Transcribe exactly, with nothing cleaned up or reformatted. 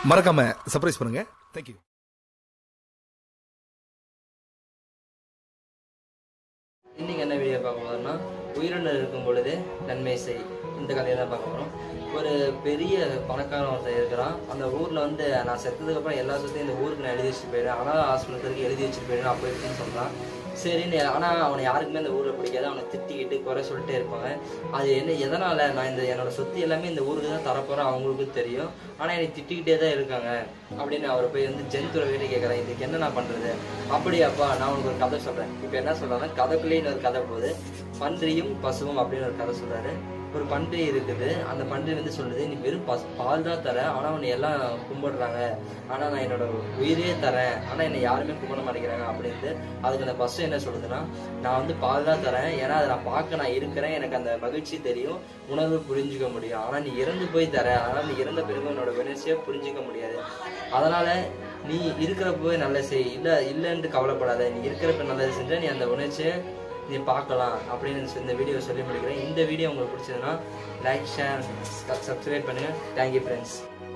மறக்காம சர்ப்ரைஸ் பண்ணுங்க. தேங்க்யூ. இன்னைக்கு என்ன வீடியோ பார்க்க போறோம்னா, உயிரிழந்து இருக்கும் பொழுது நன்மை செய், இந்த கதையை தான் பார்க்க போறோம். ஒரு பெரிய பணக்காரன் ஒருத்தர் இருக்கிறான். அந்த ஊர்ல வந்து நான் செத்ததுக்கு அப்புறம் எல்லா சொத்தையும் இந்த ஊருக்கு நான் எழுதி வச்சுட்டு போயிடுறேன், ஆனால் ஹாஸ்பிட்டலுக்கு எழுதி வச்சுட்டு போயிடுறேன் அப்போ எப்படின்னு சொல்றான். சரின்னு, ஆனால் அவனை யாருக்குமே அந்த ஊரில் பிடிக்காது. அவனை திட்டிக்கிட்டு குறை சொல்லிட்டே இருப்பாங்க. அது என்ன எதனால நான் இந்த என்னோட சொத்து எல்லாமே இந்த ஊருக்கு தான் தரப்போறேன் அவங்களுக்கும் தெரியும், ஆனால் என்னை திட்டிக்கிட்டே தான் இருக்காங்க அப்படின்னு அவரை போய் வந்து ஜென்துரை வீட்டு கேட்குறேன். இதுக்கு என்ன நான் பண்றது? அப்படியாப்பா, நான் உனக்கு ஒரு கதை சொல்றேன். இப்போ என்ன சொல்றாங்கன்னா, கதைக்குள்ளேயே ஒரு கதை போகுது. பன்றியும் பசுவும் அப்படின்னு ஒரு கதை சொல்றாரு. ஒரு பன்றி இருக்குது. அந்த பன்றி வந்து சொல்லுது, நீ வெறும் பசு பால் தான் தரேன், ஆனால் உன்னை எல்லாம் கும்பிடுறாங்க, ஆனால் நான் என்னோட உயிரே தரேன், ஆனால் என்னை யாருமே கும்பிட மாட்டேங்கிறாங்க அப்படின்ட்டு. அதுக்கு அந்த பசு என்ன சொல்லுதுன்னா, நான் வந்து பால் தான் தரேன், ஏன்னா அதை நான் பார்க்க நான் இருக்கிறேன், எனக்கு அந்த மகிழ்ச்சி தெரியும், உணர்வு புரிஞ்சுக்க முடியும். ஆனால் நீ இறந்து போய் தர, ஆனால் நீ இறந்த பிறகு உன்னோட வினர்ச்சியை புரிஞ்சிக்க முடியாது. அதனால நீ இருக்கிறப்பவே நல்ல செய், இல்லை இல்லைன்ட்டு கவலைப்படாத, நீ இருக்கிறப்ப நல்லது செஞ்சா நீ அந்த உணர்ச்சியை நீ பார்க்கலாம் அப்படின்னு இந்த வீடியோ சொல்லி முடிக்கிறேன். இந்த வீடியோ உங்களுக்கு பிடிச்சதுன்னா லைக், ஷேர், சப்ஸ்கிரைப் பண்ணுங்க. Thank you friends.